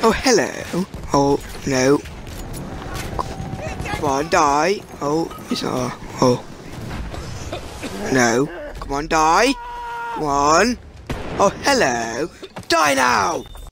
Oh, hello. Oh, no. Come on, die. Oh, it's not. Oh. No. Come on, die. Come on. Oh, hello. Die now.